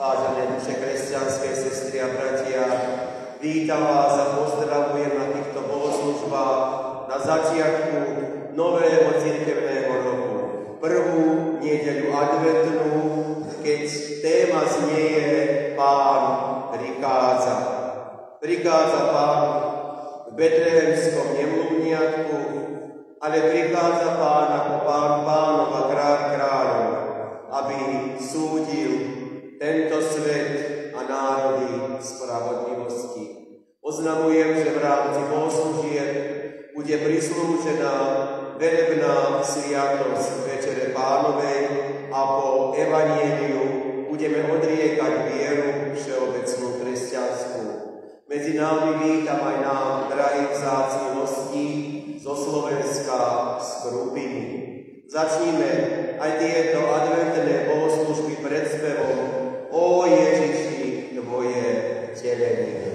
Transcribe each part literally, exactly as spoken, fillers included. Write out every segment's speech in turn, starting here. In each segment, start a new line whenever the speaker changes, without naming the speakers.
Vážené duše kresťanské sestry a bratia, vítam vás a pozdravujem na týchto bohoslužbách na začiatku nového cirkevného roku. Prvú nedeľu adventnú, keď téma znieje Pán prichádza. Prichádza Pán v betlehemskom nemluvniatku, ale prichádza Pán ako Pán pánov a kráľ kráľov, aby súdil tento svet a národy spravodlivosti. Oznamujem, že v rámci bohoslúžieb bude prislúžená velebná sviatosť Večere Pánovej a po evanjeliu budeme odriekať vieru všeobecnú kresťanskú. Medzi nami vítam aj nám, drahí vzácni hostí zo Slovenska, z Krupiny. Začníme aj tieto adventné bohoslužby pred spevom O Ježiši, Tvoje vtelenie.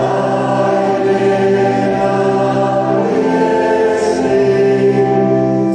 Thank you.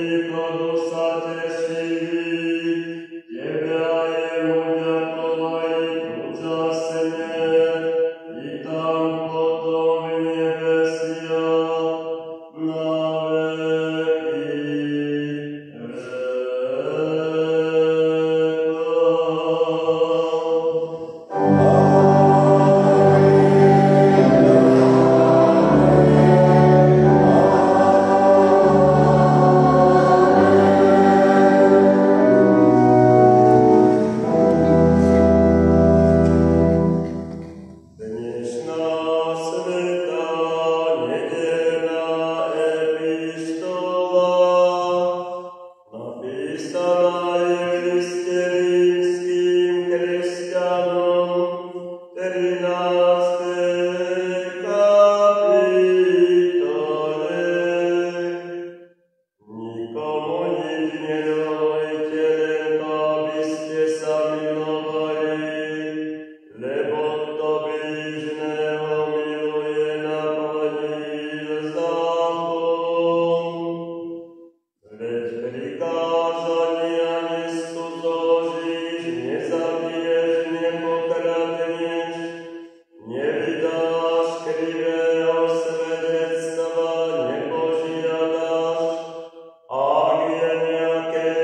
Ak je nejaké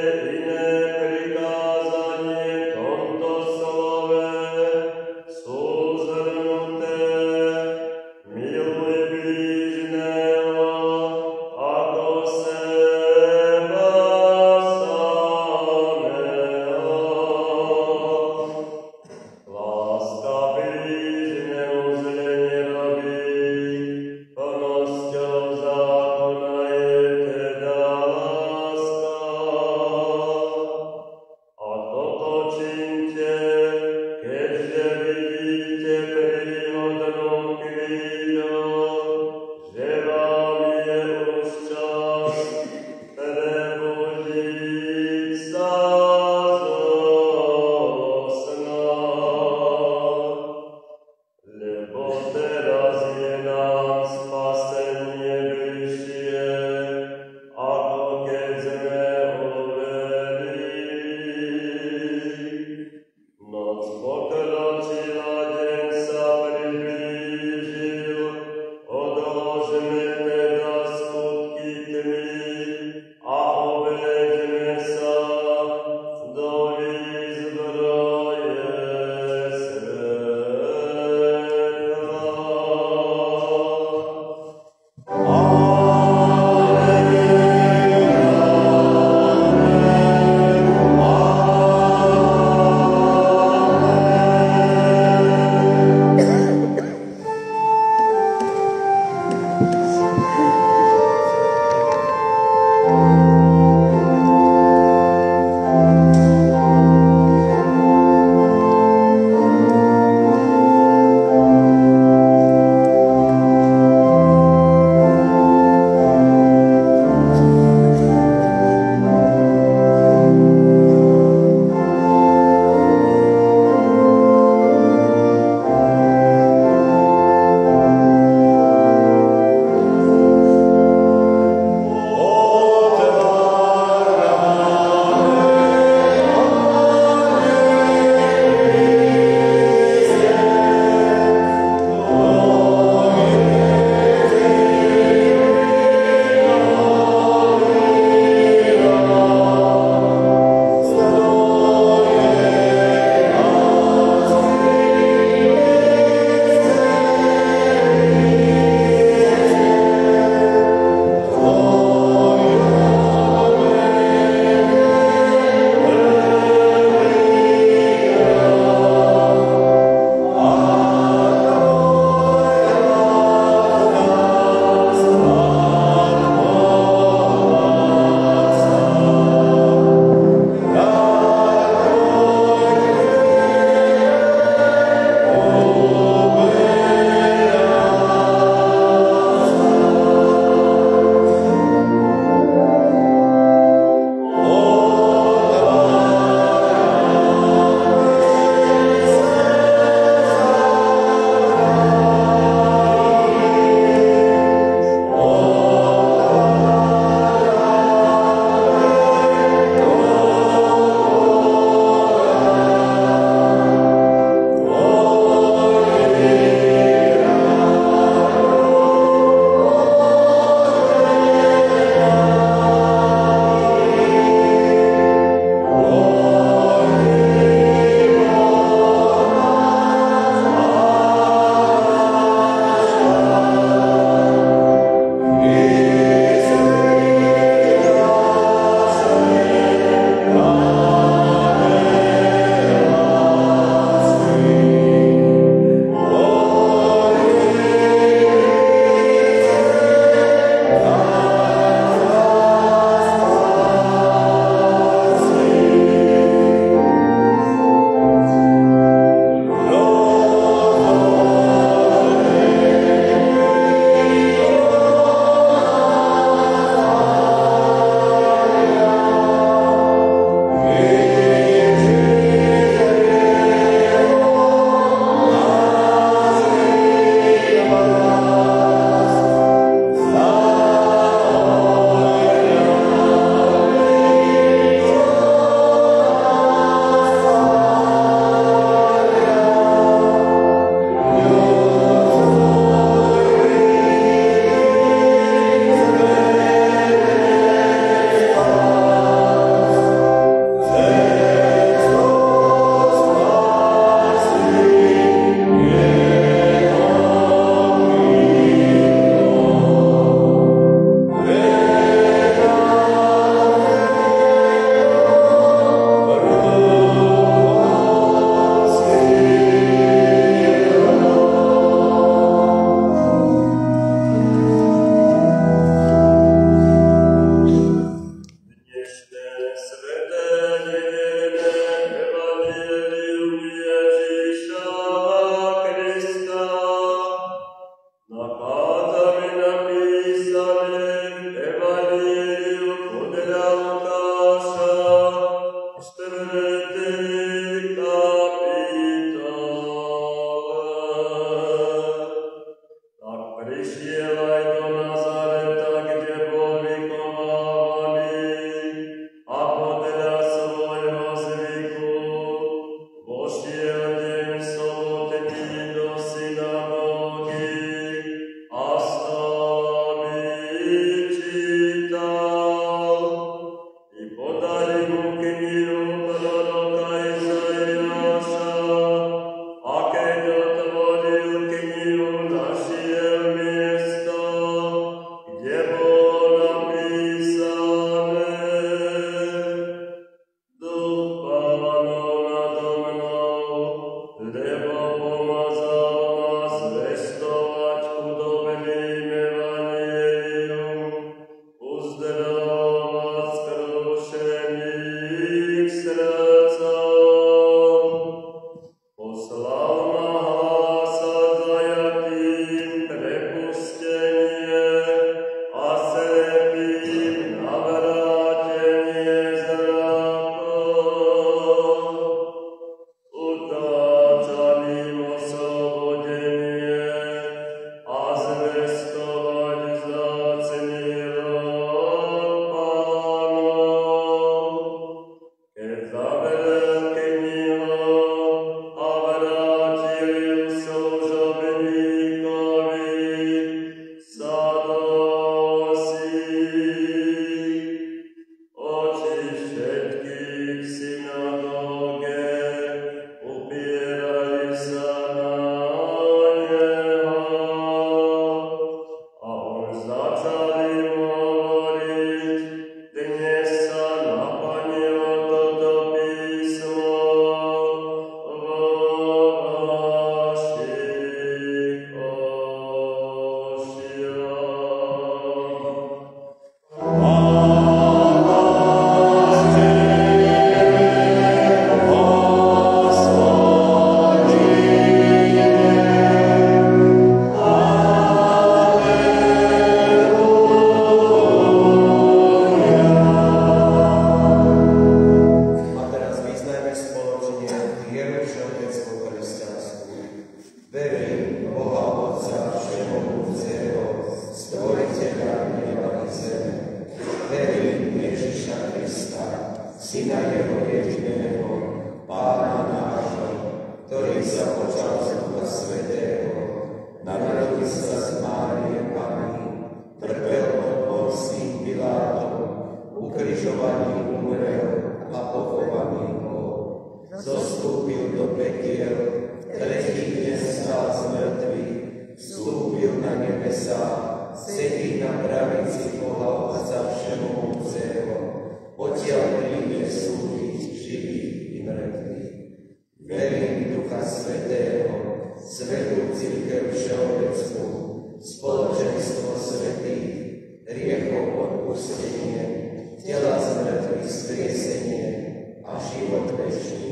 Syna jeho jediného, Pána nášho, ktorý sa počal z Ducha Svätého, narodil sa z Márie Panny, trpel pod Poncím Pilátom, ukrižovaný umrel a pochovaný bol. Zostúpil do pekiel, tretí deň vstal z mŕtvych, vstúpil na nebesá, sedí na pravici Boha Otca Všemohúceho, odtiaľ príde súdiť živých i mŕtvych. Verím v Ducha Svätého, svätú cirkev všeobecnú, spoločenstvo svätých, hriechov odpustenie, tela z mŕtvych vzkriesenie a život večný.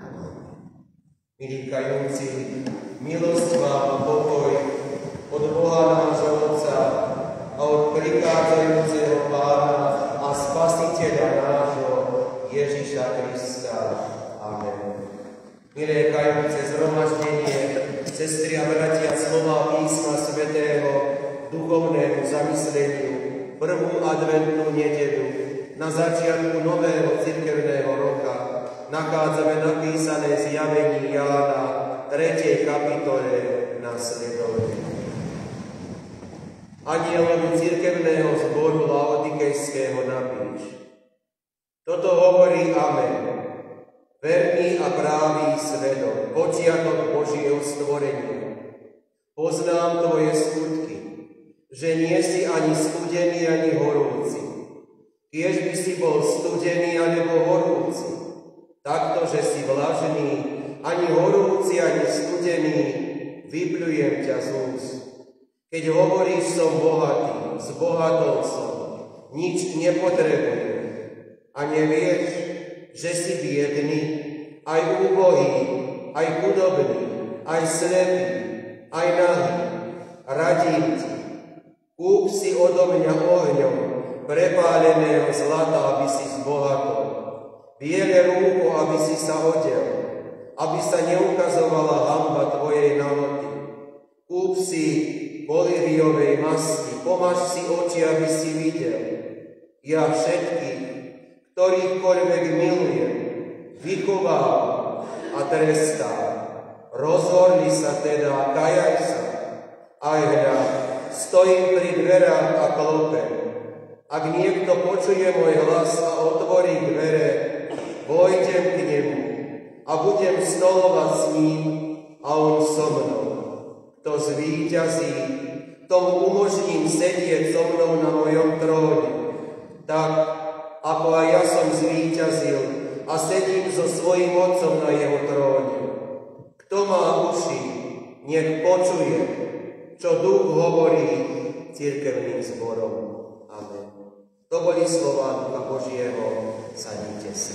Milí kajúci, milosť vám a pokoj od Boha nášho Otca a od prichádzajúceho Pána a Spasiteľa nášho Ježiša Krista. Amen. Milé kajúce zhromaždenie, sestry a bratia, slova písma svätého duchovnému zamysleniu prvú adventnú nedeľu na začiatku nového cirkevného roka nachádzame napísané zjavení Jána tretej kapitole nasledovne. Anjelovi cirkevného zboru Laodikejského napíš: Toto hovorí Amen, verný a právý svedok, počiatok Božieho stvorenia. Poznám tvoje skutky, že nie si ani studený, ani horúci. Kiež by si bol studený alebo horúci, takto, že si vlažný, ani horúci, ani studený, vypľujem ťa z úst. Keď hovoríš, som bohatý, zbohatol som, nič nepotrebujem, a nevieš, že si biedný, aj úbohý, aj chudobný, aj slepý, aj nahý. Radím ti, kúp si odo mňa ohňom prepáleného zlata, aby si zbohatol, biele rúcho, aby si sa odel, aby sa neukazovala hanba tvojej nahoty. Kúp si poliriovej masti, pomaž si oči, aby si videl. Ja všetkých, ktorýchkoľvek milujem, vychovávam a trestám. Rozhorli sa teda, kajaj sa. Aj hľa, stojím pri dverách a klopem. Ak niekto počuje môj hlas a otvorí dvere, vojdem k nemu a budem stolovať s ním a on so mnou. Kto zvíťazí, tomu umožním sedieť so mnou na mojom tróne, tak ako aj ja som zvíťazil a sedím so svojím Otcom na jeho tróne. Kto má uši, nech počuje, čo Duch hovorí cirkevným zborom. Amen. To boli slová Ducha Božieho, sadnite sa.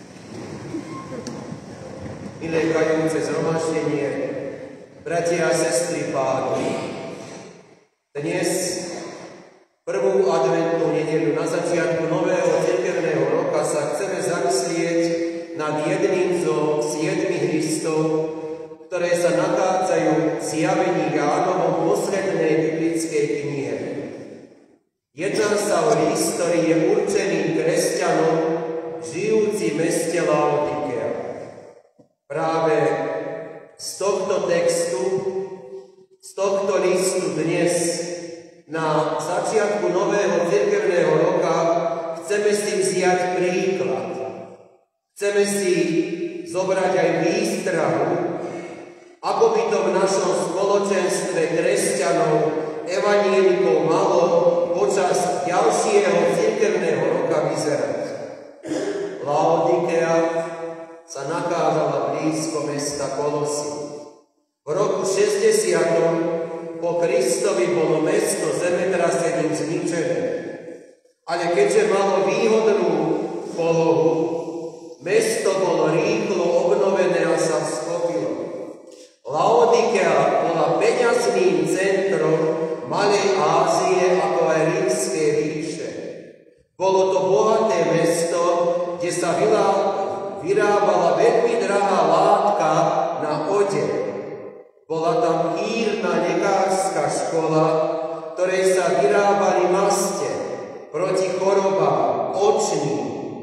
Milé kajúce zhromaždenie, bratia a sestry Pánovi, dnes, prvú adventnú nedeľu na začiatku nového cirkevného roka, sa chceme zamyslieť nad jedným zo siedmich listov, ktoré sa nachádzajú v zjavení Jánovom poslednej biblickej knihe. Jedná sa o list, ktorý je určený kresťanom žijúci v meste Laodikea. Práve z tohto textu, z tohto listu dnes na začiatku nového cirkevného roka chceme si vziať príklad. Chceme si zobrať aj výstrahu, ako by to v našom spoločenstve kresťanov, evanielikov malo počas ďalšieho cirkevného roka vyzerať. Laodikea sa nachádzala blízko mesta Kolosy. V roku šesťdesiatom po Kristovi bolo mesto zemetrasením zničené. Ale keďže malo výhodnú polohu, mesto bolo rýchlo obnovené a sa schopilo. Laodikea bola peňazným centrom Malej Ázie ako aj Rímskej ríše. Bolo to bohaté mesto, kde sa vyrábala veľmi drahá látka na odev. Bola tam kýrna lekárska škola, ktorej sa vyrábali maste proti chorobám očným.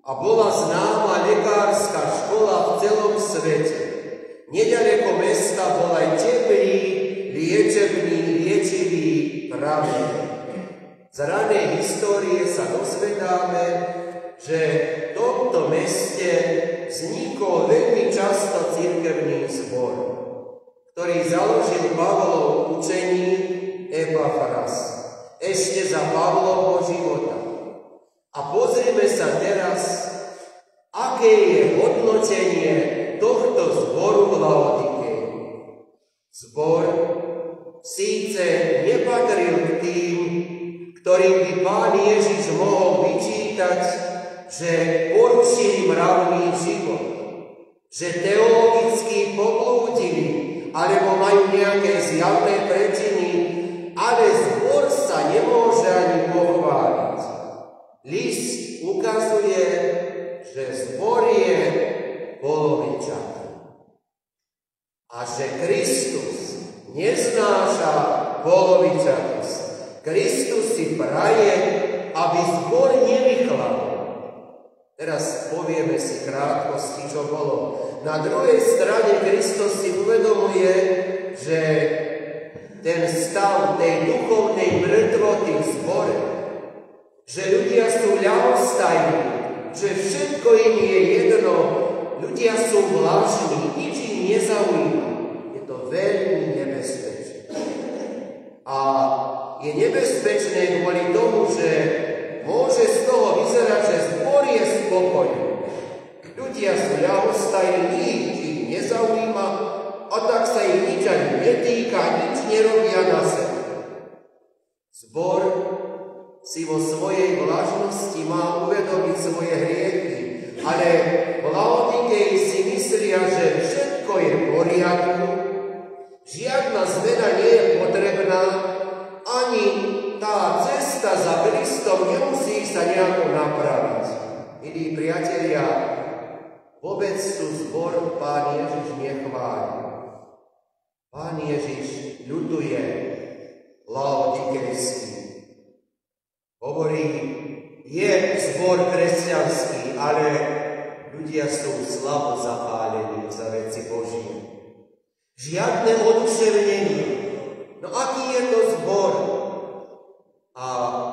a bola známa lekárska škola v celom svete. Nedaleko mesta bol aj teplý, liečebný, liečivý prameň. Z ranej histórie sa dozvedáme, že v tomto meste vznikol veľmi často cirkevný zbor, ktorý založil Pavlov učeník Epafras ešte za Pavlovho života. A pozrime sa teraz, aké je hodnotenie tohto zboru v Laodikei. Zbor síce nepatril k tým, ktorým by Pán Ježiš mohol vyčítať, že porušili mravný život, že teologicky poblúdili, alebo majú nejaké zjavné prečiny, ale zbor sa nemôže ani pochváliť. List ukazuje, že zbor je polovičatý a že Kristus neznáša polovičatosť. Kristus si praje, aby zbor nevychladol. Teraz povieme si krátkosti, čo bolo. Na druhej strane Kristus si uvedomuje, že ten stav tej duchovnej mŕtvoty v zbore, že ľudia sú ľahostajní, že všetko im je jedno, ľudia sú vlažní, nič ich nezaujíma. Je to veľmi nebezpečné. A je nebezpečné kvôli tomu, že môže z toho vyzerať, že zbor je spokojný. Ľudia sú ľahostajní, nič ich nezaujíma, a tak sa ich nič ani netýka, nič nerobia na sebe. Zbor si vo svojej vlažnosti má uvedomiť svoje hriechy, ale v Laodikei si myslia, že všetko je v poriadku, žiadna zmena nie je potrebná, ani tá cesta za Kristom nemusí sa nejako napraviť. Milí priatelia, vôbec tu zbor Pán Ježiš nechváli. Pán Ježiš ľutuje laodikejský. Hovorí, je zbor kresťanský, ale ľudia sú slabo zapálení za veci Božie. Žiadne oduševnenie. No aký je to zbor? A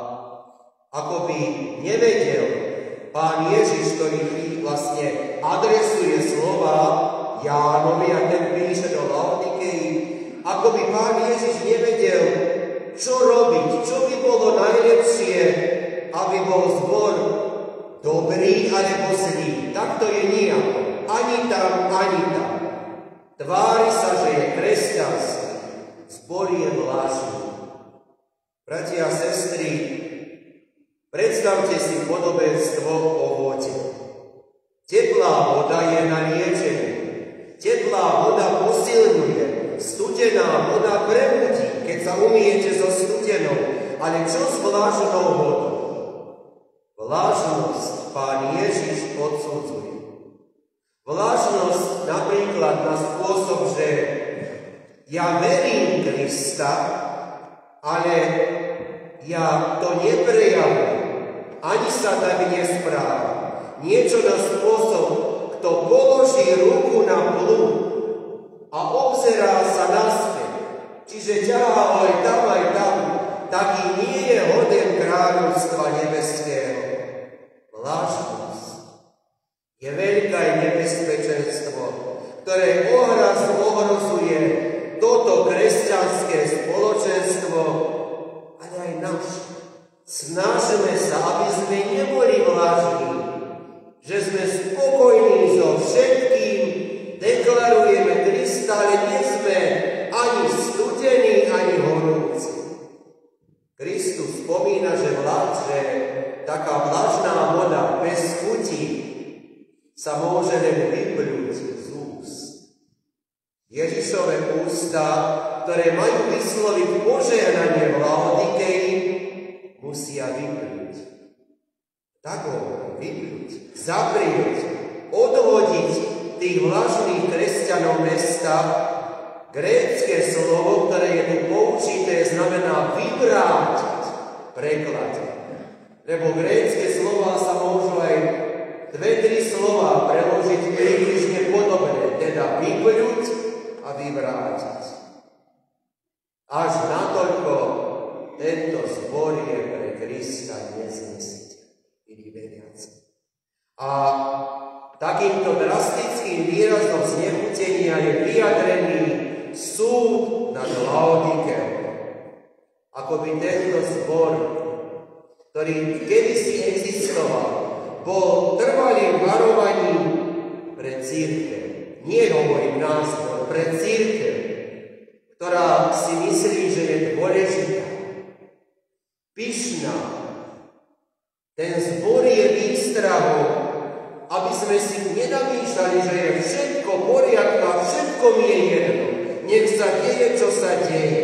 ako by nevedel Pán Ježiš, ktorý vlastne adresuje slova Jánovi a ten píše do Laodikei, ako by Pán Ježiš nevedel, čo robiť, čo by bolo najlepšie, aby bol zbor dobrý alebo zlý. Tak to je nijako. Ani tam, ani tam. Tvári sa, že je kresťanský. Zbor je vlažný. Bratia a sestry, predstavte si podobenstvo o vode. Teplá voda je na liečenie. Teplá voda posilňuje. Studená voda prebudí, keď sa umiete so studenou. Ale čo s vlažnou vodou? Vlažnosť Pán Ježiš odsudzuje. Vlažnosť napríklad na spôsob, že ja verím Krista, ale ja to neprejavujem, ani sa tak nesprávam. Niečo na spôsob, kto položí ruku na plug a obzerá sa naspäť, čiže ťahá aj tam, aj tam, taký nie je hoden kráľovstva nebeského. Vlažnosť je veľké nebezpečenstvo, ktoré ohraz ohrozuje toto kresťanské spoločenstvo, ale aj naše. Snažíme sa, aby sme neboli vlažní, že sme spokojní so všetkým, deklarujeme Krista, ale nie sme ani studení, ani horúci. Kristus spomína, že vlaž, že taká vlažná voda bez chuti sa môže len vyplúť z úst. Ježišove ústa, ktoré majú vysloviť požehnanie v Laodikei, musia vyplúť. Tak ho vyplúť, zaprieť, odhodiť tých vlažných kresťanov mesta. Grécke slovo, ktoré je tu použité, znamená vyvrátiť, preklad. Lebo grécke slova sa môžu aj vyvrátiť. Až natoľko tento zbor je pre Krista neznesiteľný, veriaci. A takýmto drastickým výrazom znechutenia je vyjadrený súd nad Laodikeou. Ako by tento zbor, ktorý kedysi existoval, bol trvalým varovaním pre cirkev. Nie hovorím nás, ale pre cirkev, ktorá si myslí, že je dôležitá, pyšná. Ten zbor je výstrahou, aby sme si nenamýšľali, že je všetko poriadku a všetko mi je jedno. Nech sa deje, čo sa deje.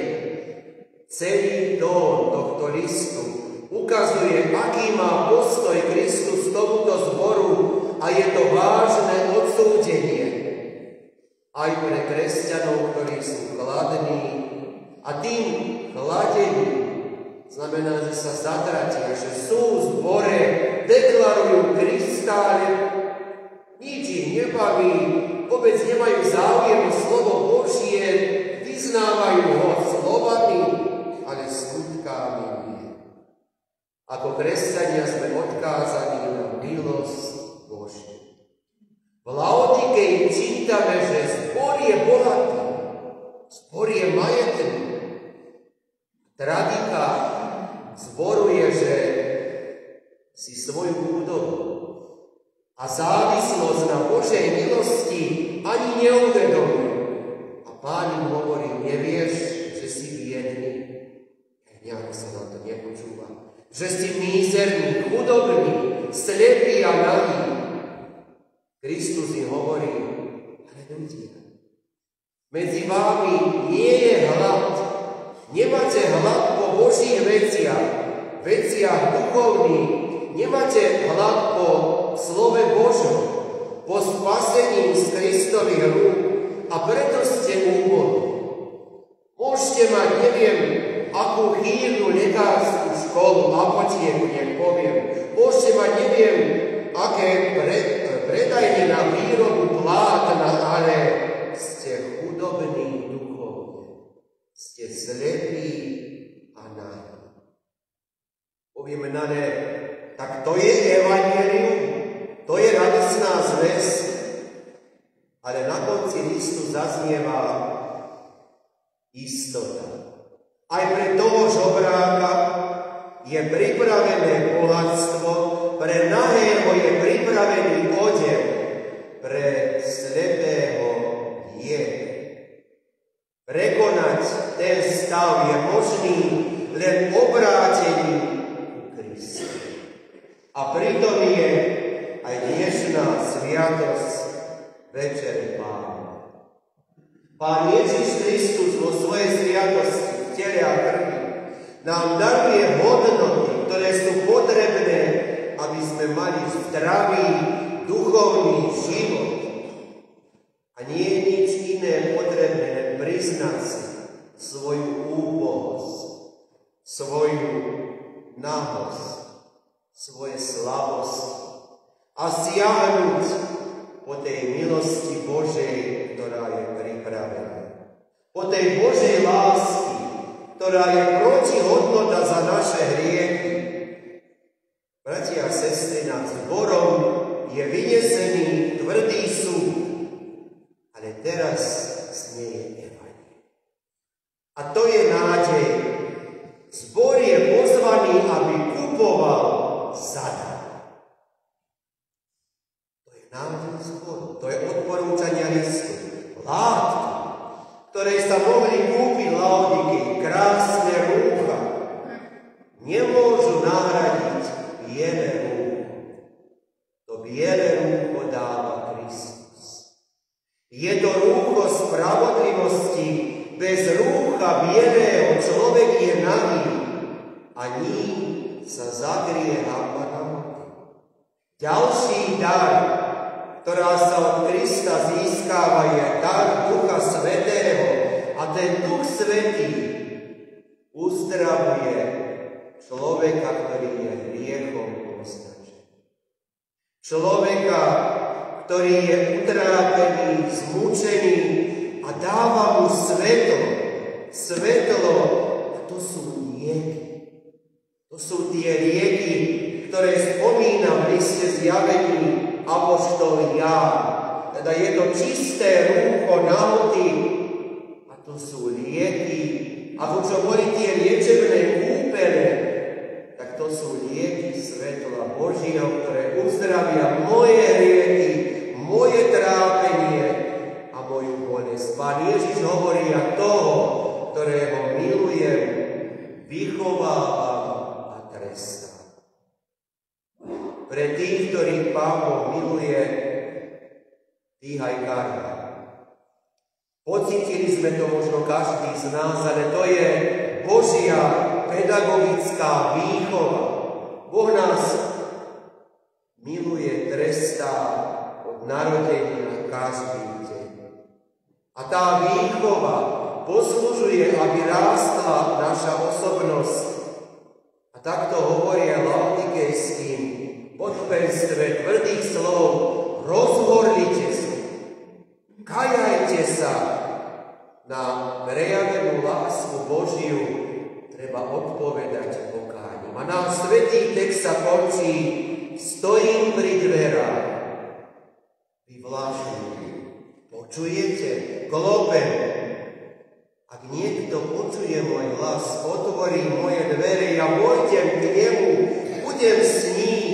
Celý tón tohto listu ukazuje, aký má postoj Kristus tomuto zboru a je to vážne odsúdenie aj pre kresťanov, ktorí sú chladní a tým chladení znamená, že sa zatratia, že sú v zbore, deklarujú Krista, ale nič ich nebaví, vôbec nemajú záujem o slovo Božie, vyznávajú ho slovami, ale skutkami nie. Ako kresťania sme odkázaní na milosť Božiu. V Laodikei čítame, že zbor je bohatý, zbor je majetný. Tradika zboru je, že si svoju chudobu a závislosť na Božej milosti ani neuvedomuje. A Pán im hovorí, nevieš, že si biedný? Nejako sa nám to nepočúva. Že si mízerný, chudobný, slepý a nahý. Kristus im hovorí, ale ľudia, medzi vámi nie je hlad. Nemáte hlad po Božích veciach, veciach duchovných, nemáte hlad po slove Božom, po spasení z Kristových rúk a preto ste úbohí. Môžete mať, neviem, akú chýrnu lekárskú školu, apotieku, nech poviem. Môžete mať, neviem, aké pre, predajne na výrobu plátna, ale ste chudobní duchovne. Ste slepí a nahí. Povieme na ne, tak to je evanjelium, to je radosná zvesť, ale na konci listu zaznieva istota. Aj pre toho žobráka je pripravené bohatstvo, pre nahého je pripravený odev, pre slepého liek. Prekonať ten stav je možný len obrátením ku Kristu. A pritom je aj dnešná sviatosť Večer Pána. Pán Ježiš Kristus vo svojej sviatosti v tele a krvi nám daruje hodnoty, ktoré sú potrebné, aby sme mali zdravý duchovný život. A nie je nič iné potrebné, len priznať si svoju úbohosť, svoju nahosť, svoje slabosti a siahnuť po tej milosti Božej, ktorá je pripravená. Po tej Božej lásky, ktorá je protihodnota za naše hriechy. Bratia a sestry, nad zborom je vynesený tvrdý súd, ale teraz znieje evanjelium. A to je nádej. Zbor je pozvaný, aby kupoval zadarmo. To je nádej zboru, to je odporúčania listu. Látky, ktoré sa mohli kúpiť Laodikei, krásne rúcha, nemôžu nahradiť biele rúcho. To biele rúcho dáva Kristus. Je to rúcho spravodlivosti. Bez rúcha bielého človek je nahý a ním sa zakrie hanba na oči. Ďalší dar, ktorá sa od Krista získava, je dar Ducha Svätého. A ten Duch Svätý uzdravuje človeka, ktorý je hriechom poznačený. Človeka, ktorý je utrápený, zmúčený a dáva mu svetlo. Svetlo, a to sú lieky. To sú tie lieky, ktoré spomína v liste Zjavení apoštol Ján. Teda je to čisté rúcho nahoty a to sú lieky. Ako čo boli tie liečebné kúpele, tak to sú lieky svetla Božieho, ktoré uzdravia moje rieky, moje trápenie a moju bolesť. Pán Ježiš hovorí, a toho, ktorého milujem, vychovávam a trestám. Pre tých, ktorých Pán Boh miluje, dýhaj karma. Pocítili sme to možno každý z nás, ale to je Božia pedagogická výchova. Boh nás miluje, trestá od narodenia každý deň. A tá výchova poslužuje, aby rástla naša osobnosť. A takto hovoria laodikejským podobenstve tvrdých slov: rozhorlite sa, kajajte sa. Na prejavenú lásku Božiu treba odpovedať pokáním. A náš svätý text sa končí: stojím pri dverách. Vy vlážni, počujete? Klopem. Ak niekto počuje môj hlas, otvorí moje dvere, ja vojdem k nemu, budem s ním.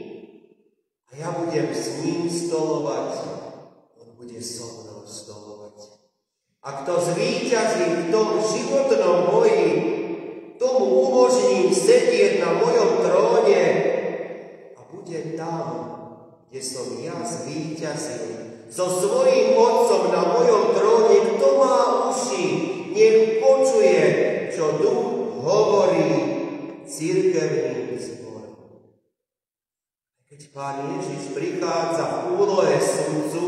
A ja budem s ním stolovať, on bude so mnou stolovať. A kto zvíťazí v tom životnom boji, tomu umožním sedieť na mojom tróne a bude tam, kde som ja zvíťazil. So svojím Otcom na mojom tróne, kto má uši, nech počuje, čo Duch hovorí cirkevným zborom. Keď Pán Ježiš prichádza v úlohe sudcu,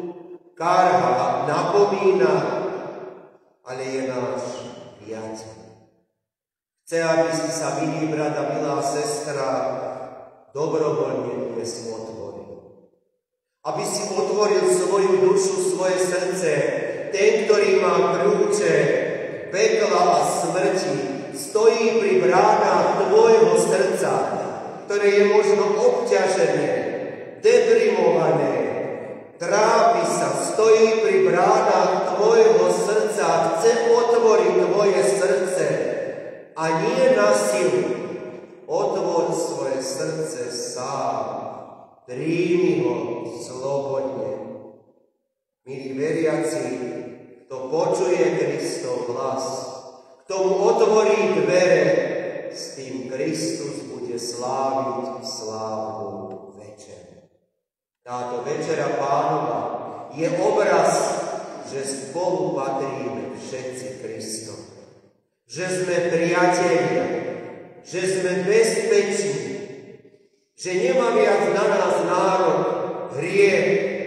karha, napomína, ale je náš priateľ. Chce, aby si sa, milý brat a milá sestra, dobrovoľne dnes otvoril. Aby si otvoril svoju dušu, svoje srdce. Ten, ktorý má kľúče pekla a smrti, stojí pri bránach tvojho srdca, ktoré je možno obťažené, deprimované, trápi sa, stojí pri bránach tvojho srdca, chce otvoriť tvoje srdce a nie na silu. Otvor svoje srdce sám, príjmi ho slobodne. Milí veriaci, kto počuje Kristov hlas, kto mu otvorí dvere, s tým Kristus bude sláviť slávnu večeru. Táto večera Pánova je obraz, že spolu patríme všetci Kristom. Že sme priatelia, že sme bezpeční, že nemá viac na nás nárok, hriech,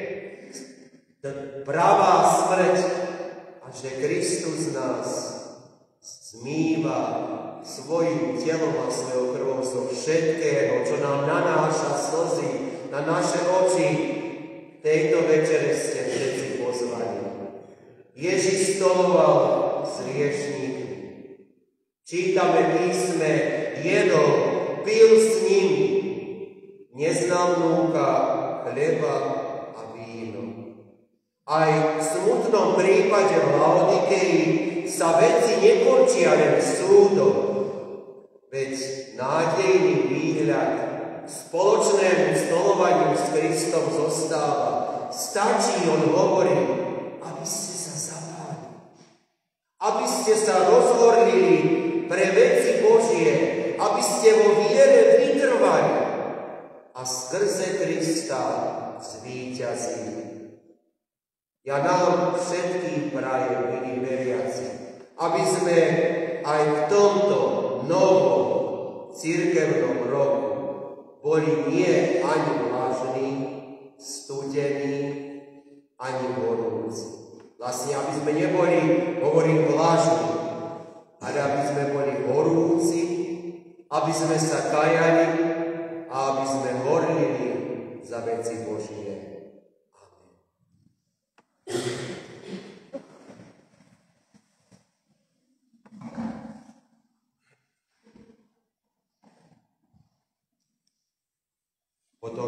pravá smrť a že Kristus nás zmýva svojim telom a svojou krvou zo všetkého, čo nám nanáša slzy na naše oči. Tejto večere ste všetci pozvaní. Ježiš stoloval s hriešníkmi. Čítame písme, jedol, pil s nimi. Neznal núka, chleba a víno. Aj v smutnom prípade v Laodikeji sa veci nekončia len súdom, veď nádejný výhľad spoločnému stolovaniu s Kristom zostáva. Stačí, on hovorí, aby ste sa zapálili, aby ste sa rozhorlili pre veci Božie, aby ste vo viere vytrvali a skrze Krista zvíťazili. Ja nám všetkým prajem, milí veriaci, aby sme aj v tomto novom cirkevnom roku boli nie ani vážni, studení, ani horúci. Vlastne, aby sme neboli, hovorím, vážni, ale aby sme boli horúci, aby sme sa kajali a aby sme horlili za veci Božie. Amen.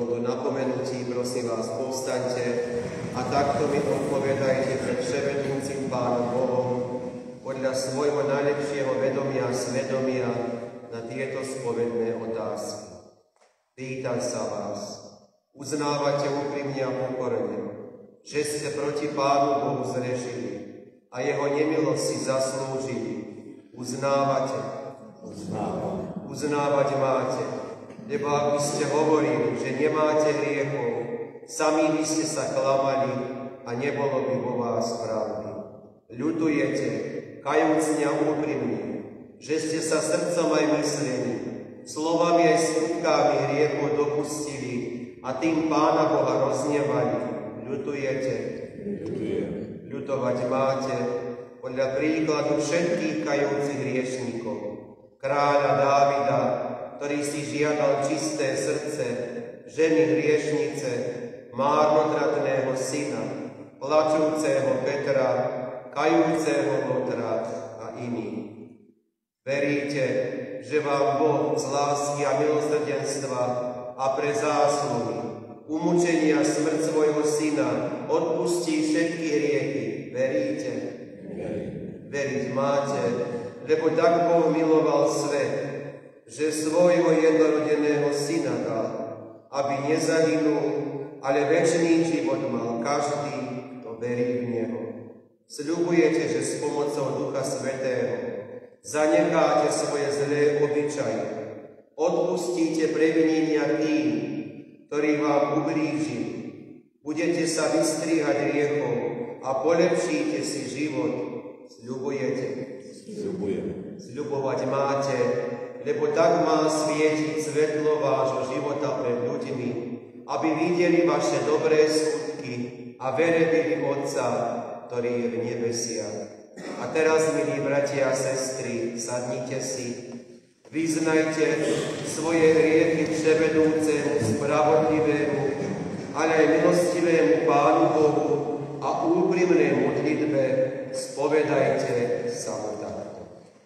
tomto napomenutí, prosím vás, povstaňte a takto mi odpovedajte pred vševedúcim Pánom Bohom podľa svojho najlepšieho vedomia a svedomia na tieto spovedné otázky. Pýtam sa vás, uznávate úprimne a pokorne, že ste proti Pánu Bohu zrešili a jeho nemilosť si zaslúžili? Uznávate?
Uznávam.
Uznávať máte, lebo ak by ste hovorili, že nemáte hriechov, sami by ste sa klamali a nebolo by vo vás pravdy. Ľutujete, kajúcne a úprimne, že ste sa srdcom aj myslení, slovami aj skutkami hriechov dopustili a tým Pána Boha roznevali. Ľutujete?
Ľutujem.
Ľutovať máte podľa príkladu všetkých kajúcich hriešníkov. Kráľa Dávida, ktorý si žiadal čisté srdce, ženy hriešnice, márnotratného syna, plačúceho Petra, kajúceho Lotra a iných. Veríte, že vám Boh z lásky a milosrdenstva a pre zásluhy umúčenia smrť svojho syna odpustí všetky hriechy? Veríte?
Verím.
Veriť máte, lebo tak Boh miloval svet, že svojho jednorodeného syna dal, aby nezahynul, ale večný život mal každý, kto verí v Neho. Sľubujete, že s pomocou Ducha Svätého zanecháte svoje zlé obyčaje, odpustíte previnenia tým, ktorí vám ublížili, budete sa vystriehať hriechov a polepšíte si život. Sľubujete?
Sľubujem.
Sľubovať máte, lebo tak má svietiť svetlo vášho života pred ľuďmi, aby videli vaše dobré skutky a verebili Otca, ktorý je v nebesiach. A teraz, milí bratia a sestry, sadnite si, vyznajte svoje hriechy vševedúcemu, spravodlivému, ale aj milostivému Pánu Bohu a úprimnej modlitbe spovedajte sa mu takto.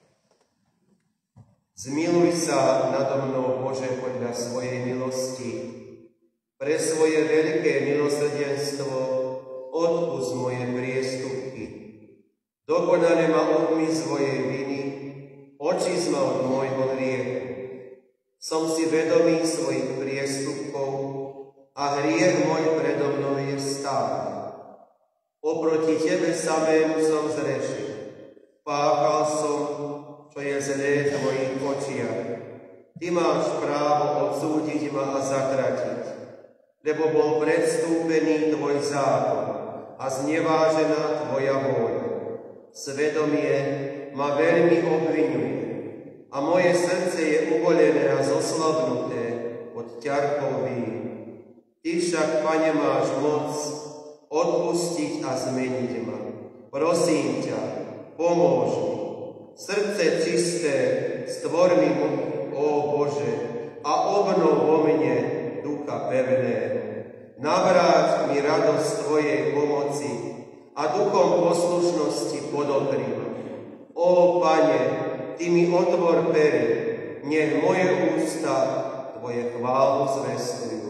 Zmiluj sa nado mnou, Bože, podľa svojej milosti. Pre svoje veľké milosrdenstvo odpusť moje priestupky. Dokonale ma obmyj svojej viny, očisť ma od môjho hriechu. Som si vedomý svojich priestupkov a hriech môj predo mnou je stále. Oproti Tebe samému som zrešil. Páchal som, čo je zlé v Tvojich očiach. Ty máš právo odsúdiť ma a zatratiť, lebo bol predstúpený Tvoj zákon a znevážená Tvoja vôľa. Svedomie ma veľmi obviňuje a moje srdce je uvolené a zoslabnuté od ťarchov vín. Ty však, Pane, máš moc odpustiť a zmeniť ma. Prosím ťa, pomôž mi. Srdce čisté stvor mi, ó Bože, a obnov vo mne ducha pevného. Navráť mi radosť Tvojej pomoci a duchom poslušnosti podopri ma. Ó Pane, Ty mi otvor pery, nech moje ústa Tvoje chválu zvestujú.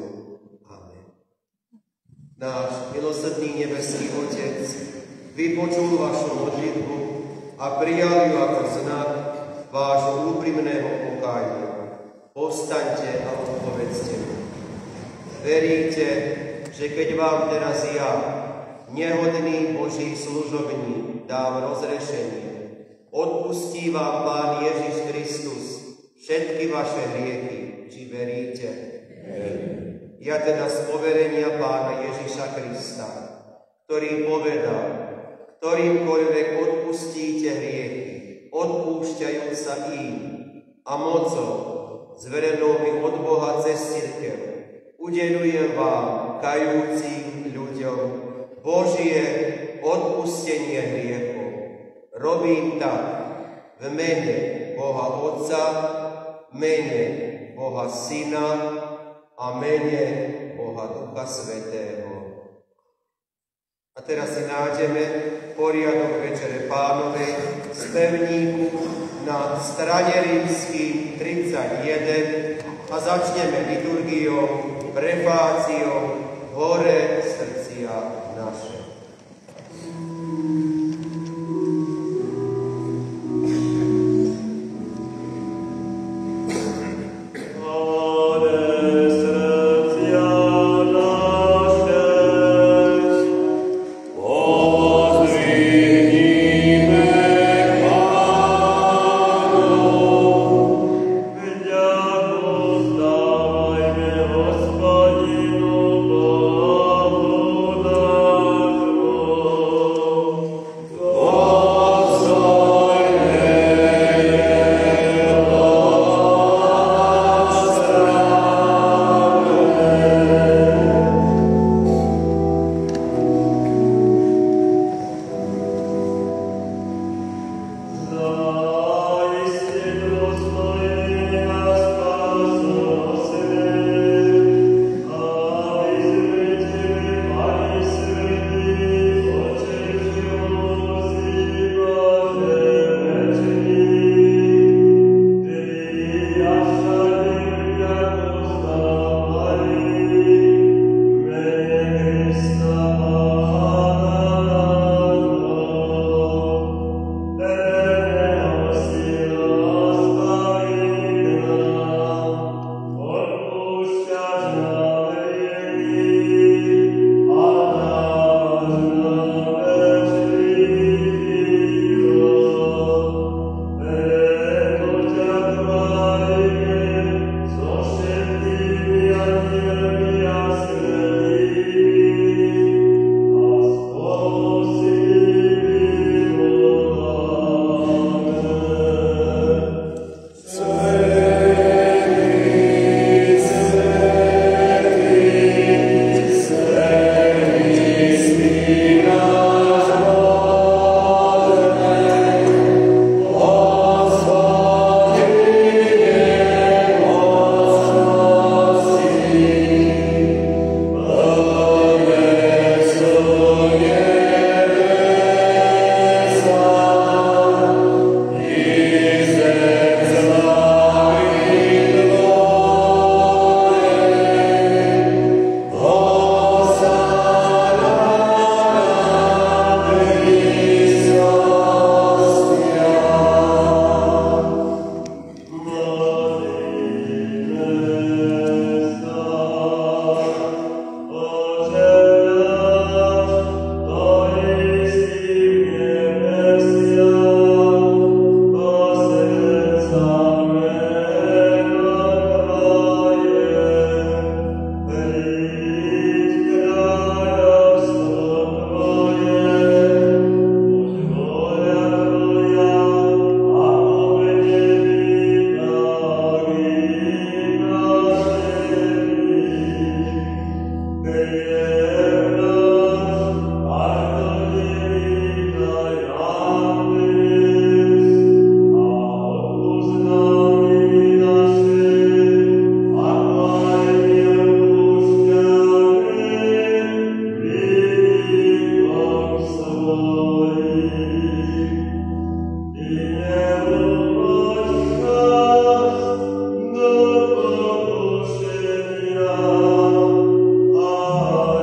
Náš milosrdný nebeský Otec vypočul vašu modlitbu a prijal ju ako znak vášho úprimného pokánia. Povstaňte a odpovedzte mu. Veríte, že keď vám teraz ja, nehodný Boží služobník, dám rozrešenie, odpustí vám Pán Ježiš Kristus všetky vaše hriechy, či veríte?
Verím.
Ja teda z poverenia Pána Ježiša Krista, ktorý povedal, ktorýmkoľvek odpustíte hriechy, odpúšťajú sa im a mocou, zverenou mi od Boha cez cirkev, udeľujem vám, kajúcim ľuďom, Božie odpustenie hriechov. Robím tak v mene Boha Otca, mene Boha Syna a mene Boha Ducha Svätého. A teraz si nájdeme poriadok Večere Pánovej z pevníku na strane rímskym tridsaťjeden a začneme liturgiou prefáciou hore srdcia naše.
Oh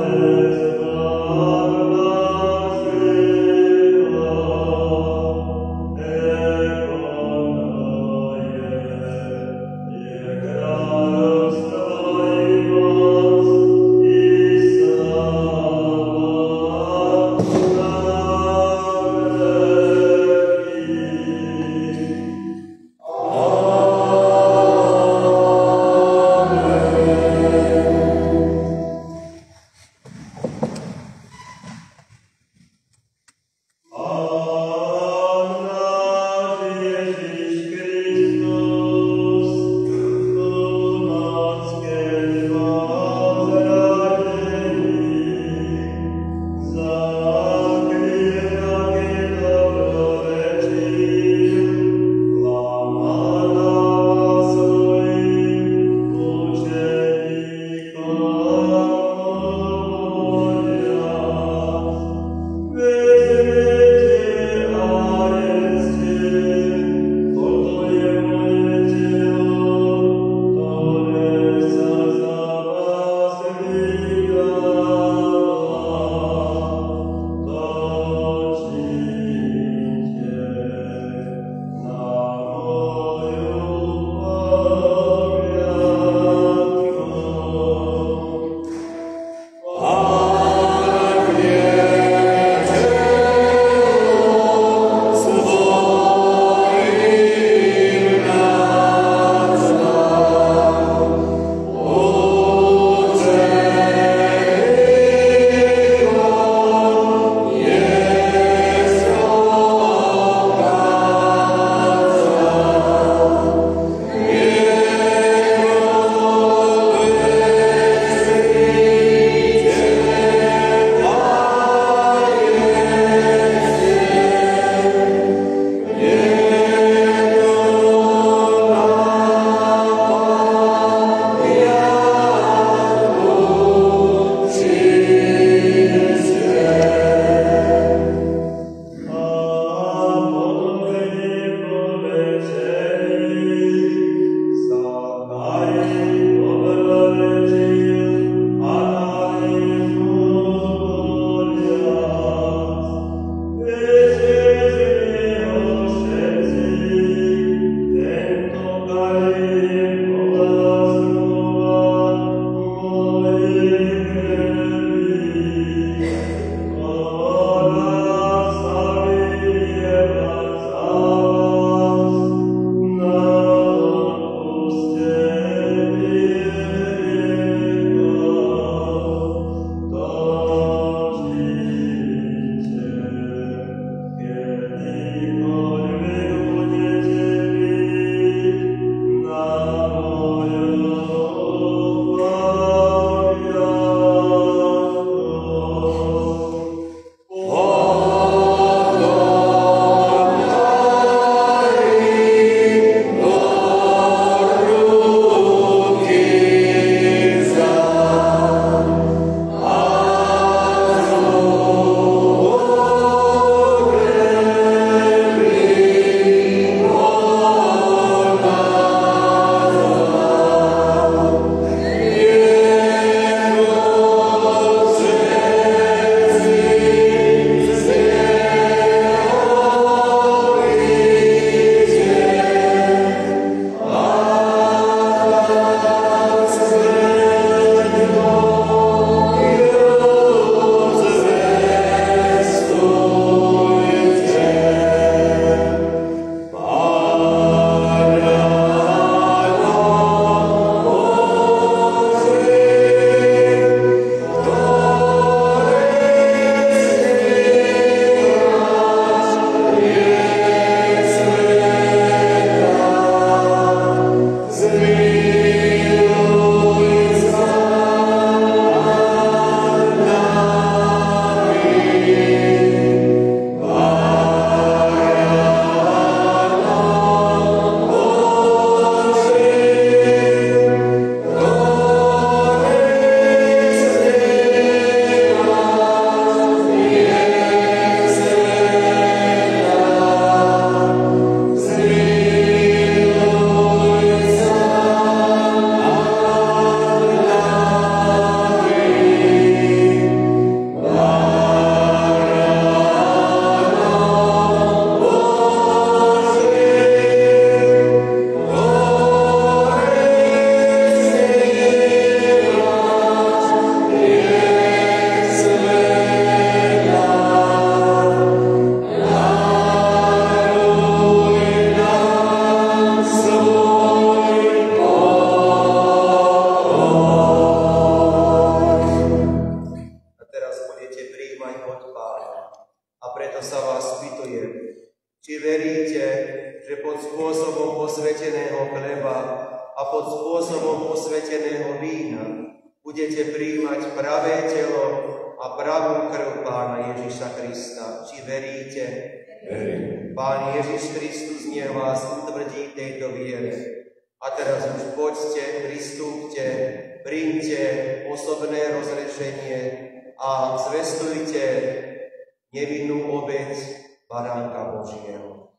preto sa vás pýtujem, či veríte, že pod spôsobom posveteného chleba a pod spôsobom posveteného vína budete prijímať pravé telo a pravú krv Pána Ježiša Krista. Či veríte?
Verím.
Pán Ježiš Kristus nech vás utvrdí tejto viere. A teraz už poďte, pristúpte, príjmte osobné rozrešenie a zvestujte nevinnú obeť Baránka Božieho.